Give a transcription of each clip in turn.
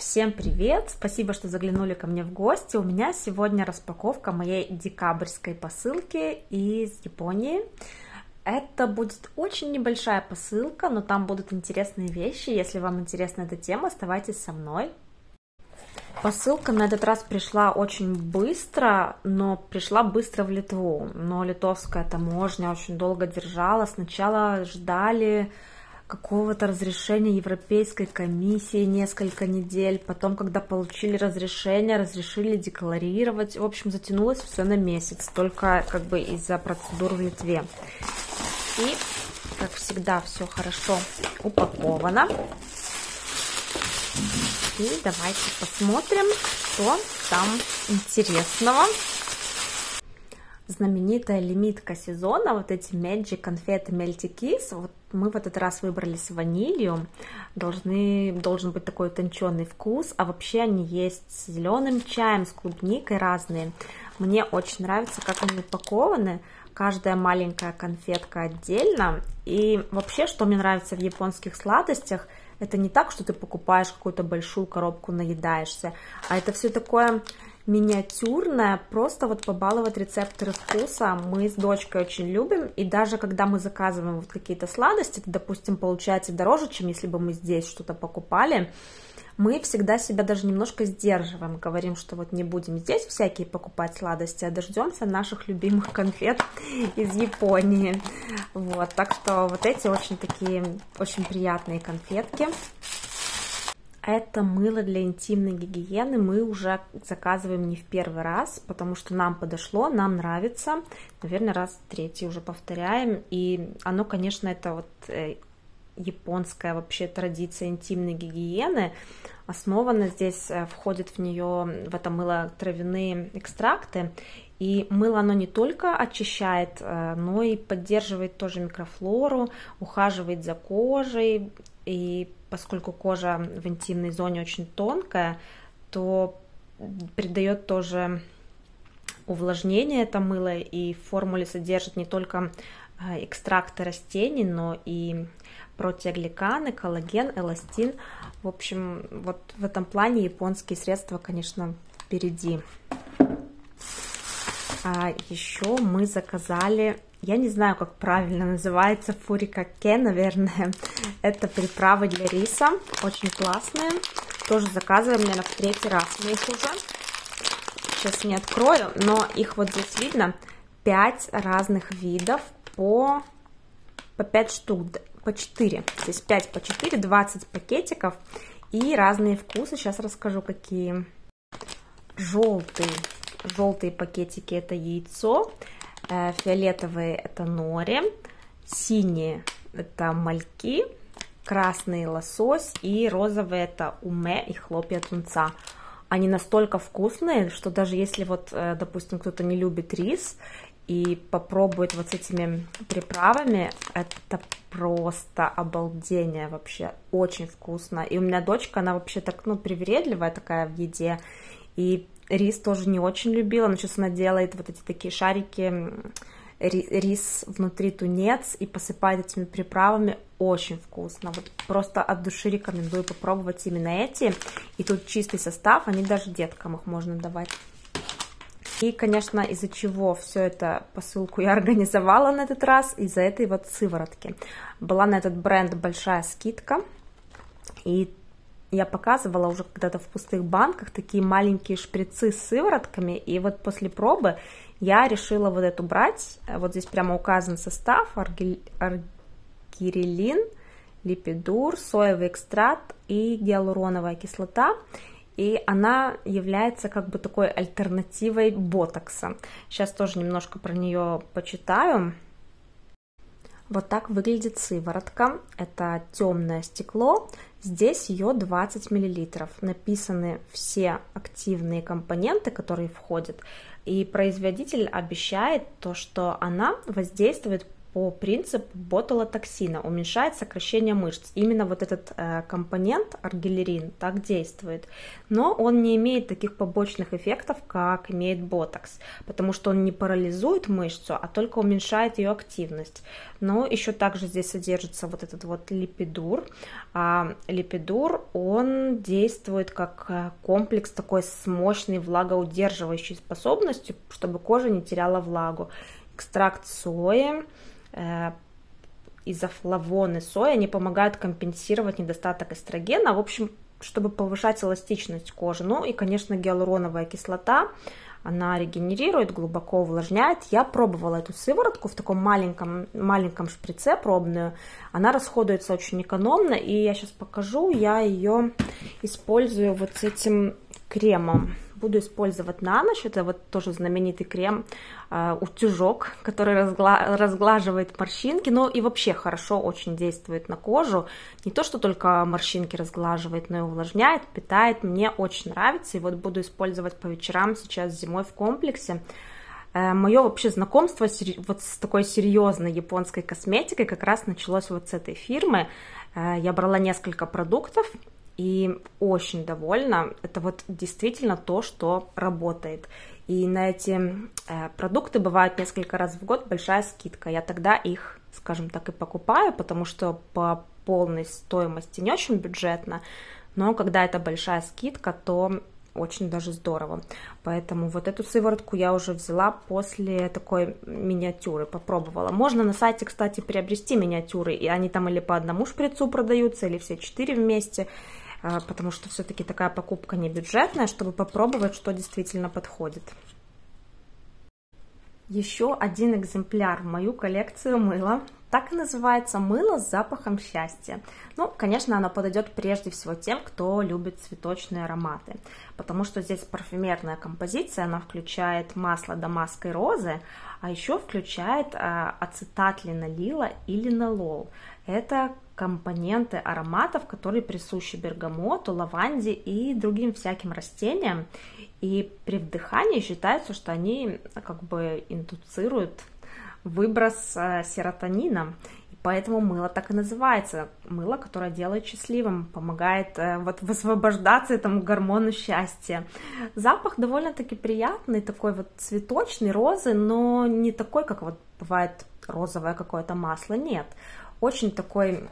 Всем привет! Спасибо, что заглянули ко мне в гости. У меня сегодня распаковка моей декабрьской посылки из Японии. Это будет очень небольшая посылка, но там будут интересные вещи. Если вам интересна эта тема, оставайтесь со мной. Посылка на этот раз пришла очень быстро, но пришла быстро в Литву. Но литовская таможня очень долго держала. Сначала ждали какого-то разрешения Европейской комиссии несколько недель, потом, когда получили разрешение, разрешили декларировать. В общем, затянулось все на месяц, только как бы из-за процедур в Литве. И, как всегда, все хорошо упаковано. И давайте посмотрим, что там интересного. Знаменитая лимитка сезона, вот эти Magic конфеты Melty Kiss, вот мы в этот раз выбрали с ванилью, должен быть такой утонченный вкус, а вообще они есть с зеленым чаем, с клубникой разные. Мне очень нравится, как они упакованы, каждая маленькая конфетка отдельно, и вообще, что мне нравится в японских сладостях, это не так, что ты покупаешь какую-то большую коробку, наедаешься, а это все такое миниатюрная, просто вот побаловать рецепторы вкуса мы с дочкой очень любим, и даже когда мы заказываем вот какие-то сладости, это, допустим, получается дороже, чем если бы мы здесь что-то покупали, мы всегда себя даже немножко сдерживаем, говорим, что вот не будем здесь всякие покупать сладости, а дождемся наших любимых конфет из Японии, вот, так что вот эти очень такие, очень приятные конфетки. Это мыло для интимной гигиены мы уже заказываем не в первый раз, потому что нам подошло, нам нравится. Наверное, раз третий уже повторяем. И оно, конечно, это вот японская вообще традиция интимной гигиены. Основано здесь, входит в нее, в это мыло, травяные экстракты. И мыло, оно не только очищает, но и поддерживает тоже микрофлору, ухаживает за кожей. И поскольку кожа в интимной зоне очень тонкая, то придает тоже увлажнение это мыло, и в формуле содержит не только экстракты растений, но и протеогликаны, коллаген, эластин. В общем, вот в этом плане японские средства, конечно, впереди. А еще мы заказали, я не знаю, как правильно называется, фурикаке, наверное. Это приправы для риса, очень классные. Тоже заказываем, наверное, в третий раз мы их уже. Сейчас не открою, но их вот здесь видно 5 разных видов по 5 штук, по 4. Здесь 5 по 4, 20 пакетиков и разные вкусы. Сейчас расскажу, какие. Желтые пакетики — это яйцо, фиолетовые — это нори, синие — это мальки, красный — лосось, и розовые — это уме и хлопья тунца. Они настолько вкусные, что даже если вот, допустим, кто-то не любит рис и попробует вот с этими приправами, это просто обалдение вообще, очень вкусно. И у меня дочка, она вообще так, привередливая такая в еде, и рис тоже не очень любила, но сейчас она делает вот эти такие шарики, рис внутри тунец, и посыпает этими приправами, очень вкусно. Вот просто от души рекомендую попробовать именно эти. И тут чистый состав, они даже деткам их можно давать. И, конечно, из-за чего все это посылку я организовала на этот раз, из-за этой вот сыворотки. Была на этот бренд большая скидка, и я показывала уже когда-то в пустых банках такие маленькие шприцы с сыворотками, и вот после пробы я решила вот эту брать. Вот здесь прямо указан состав: аргирелин, липидур, соевый экстракт и гиалуроновая кислота. И она является как бы такой альтернативой ботокса. Сейчас тоже немножко про нее почитаю. Вот так выглядит сыворотка. Это темное стекло. Здесь ее 20 мл. Написаны все активные компоненты, которые входят. И производитель обещает то, что она воздействует по принципу ботулотоксина, уменьшает сокращение мышц. Именно вот этот компонент аргиллерин так действует, но он не имеет таких побочных эффектов, как имеет ботокс, потому что он не парализует мышцу, а только уменьшает ее активность. Но еще также здесь содержится вот этот вот липидур. Липидур, он действует как комплекс такой с мощной влагоудерживающей способностью, чтобы кожа не теряла влагу. Экстракт сои, изофлавоны сои, они помогают компенсировать недостаток эстрогена, в общем, чтобы повышать эластичность кожи. Ну и, конечно, гиалуроновая кислота, она регенерирует, глубоко увлажняет. Я пробовала эту сыворотку в таком маленьком шприце пробную. Она расходуется очень экономно, и я сейчас покажу, я ее использую вот с этим кремом. Буду использовать на ночь. Это вот тоже знаменитый крем утюжок, который разглаживает морщинки, но и вообще хорошо очень действует на кожу. Не то, что только морщинки разглаживает, но и увлажняет, питает. Мне очень нравится, и вот буду использовать по вечерам сейчас зимой в комплексе. Мое вообще знакомство вот с такой серьезной японской косметикой как раз началось вот с этой фирмы. Я брала несколько продуктов и очень довольна. Это вот действительно то, что работает. И на эти продукты бывает несколько раз в год большая скидка. Я тогда их, скажем так, и покупаю, потому что по полной стоимости не очень бюджетно, но когда это большая скидка, то очень даже здорово. Поэтому вот эту сыворотку я уже взяла после такой миниатюры, попробовала. Можно на сайте, кстати, приобрести миниатюры, и они там или по одному шприцу продаются, или все 4 вместе, потому что все-таки такая покупка не бюджетная, чтобы попробовать, что действительно подходит. Еще один экземпляр в мою коллекцию мыла. Так и называется мыло с запахом счастья. Ну, конечно, оно подойдет прежде всего тем, кто любит цветочные ароматы, потому что здесь парфюмерная композиция, она включает масло дамасской розы, а еще включает ацетат линолила и линолол. Это компоненты ароматов, которые присущи бергамоту, лаванде и другим всяким растениям. И при вдыхании считается, что они как бы индуцируют выброс серотонина. И поэтому мыло так и называется. Мыло, которое делает счастливым, помогает вот высвобождаться этому гормону счастья. Запах довольно-таки приятный, такой вот цветочный, розы, но не такой, как вот бывает розовое какое-то масло, нет. Очень такой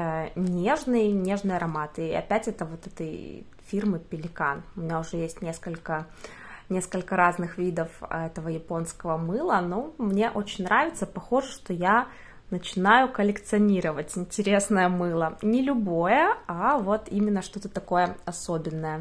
нежный аромат. И опять это вот этой фирмы Пеликан. У меня уже есть несколько разных видов этого японского мыла, но мне очень нравится. Похоже, что я начинаю коллекционировать интересное мыло. Не любое, а вот именно что-то такое особенное.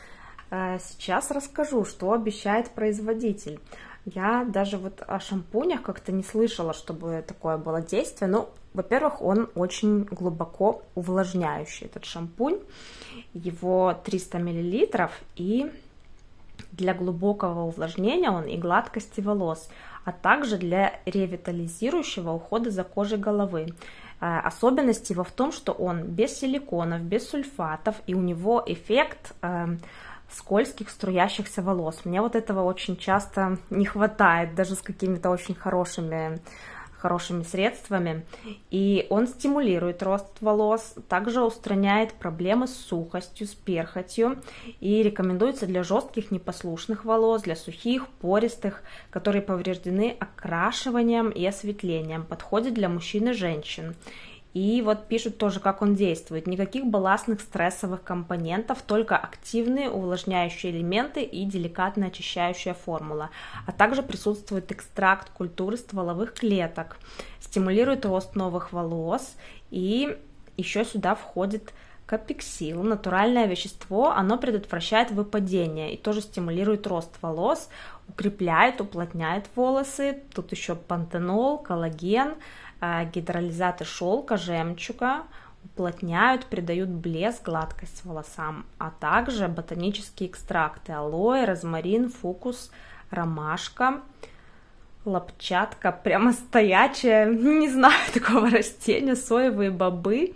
Сейчас расскажу, что обещает производитель. Я даже вот о шампунях как-то не слышала, чтобы такое было действие. Ну, во-первых, он очень глубоко увлажняющий, этот шампунь. Его 300 мл, и для глубокого увлажнения он и гладкости волос, а также для ревитализирующего ухода за кожей головы. Особенность его в том, что он без силиконов, без сульфатов, и у него эффект скользких струящихся волос. Мне вот этого очень часто не хватает, даже с какими-то очень хорошими средствами. И он стимулирует рост волос, также устраняет проблемы с сухостью, с перхотью, и рекомендуется для жестких непослушных волос, для сухих, пористых, которые повреждены окрашиванием и осветлением. Подходит для мужчин и женщин. И вот пишут тоже, как он действует. Никаких балластных стрессовых компонентов, только активные увлажняющие элементы и деликатная очищающая формула. А также присутствует экстракт культуры стволовых клеток, стимулирует рост новых волос, и еще сюда входит капексил, натуральное вещество, оно предотвращает выпадение и тоже стимулирует рост волос, укрепляет, уплотняет волосы. Тут еще пантенол, коллаген, гидролизаты шелка, жемчуга уплотняют, придают блеск, гладкость волосам, а также ботанические экстракты: алоэ, розмарин, фукус, ромашка, лапчатка, прямо стоячая, не знаю такого растения, соевые бобы,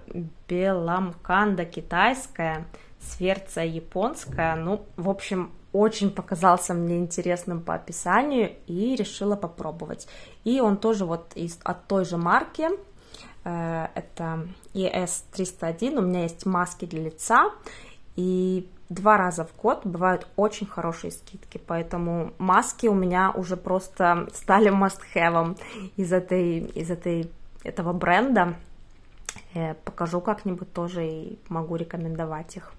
беламканда китайская, сверция японская. Ну, в общем, очень показался мне интересным по описанию и решила попробовать. И он тоже вот от той же марки, это ES301, у меня есть маски для лица, и 2 раза в год бывают очень хорошие скидки, поэтому маски у меня уже просто стали must-have этого бренда. Покажу как-нибудь тоже и могу рекомендовать их.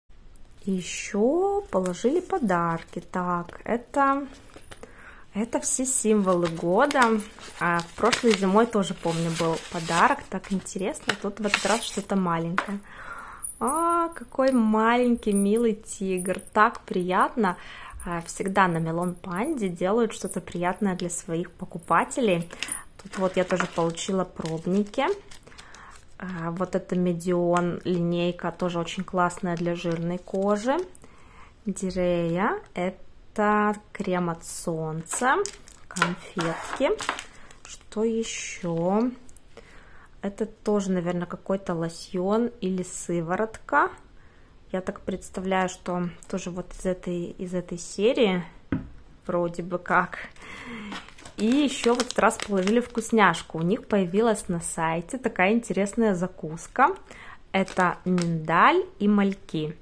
Еще положили подарки. Так, это все символы года. А в прошлой зимой тоже, помню, был подарок. Так интересно. Тут в этот раз что-то маленькое. Какой маленький, милый тигр. Так приятно. Всегда на Melon Panda делают что-то приятное для своих покупателей. Тут вот я тоже получила пробники. Вот это Медион линейка, тоже очень классная для жирной кожи. Дирея, это крем от солнца, конфетки. Что еще? Это тоже, наверное, какой-то лосьон или сыворотка. Я так представляю, что тоже вот из этой серии, вроде бы как. И еще в этот раз положили вкусняшку. У них появилась на сайте такая интересная закуска. Это миндаль и мальки.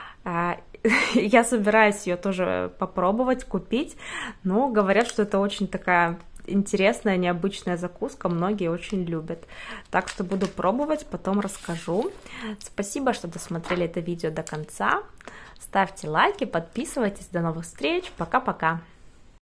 Я собираюсь ее тоже попробовать, купить. Но говорят, что это очень такая интересная, необычная закуска. Многие очень любят. Так что буду пробовать, потом расскажу. Спасибо, что досмотрели это видео до конца. Ставьте лайки, подписывайтесь. До новых встреч. Пока-пока.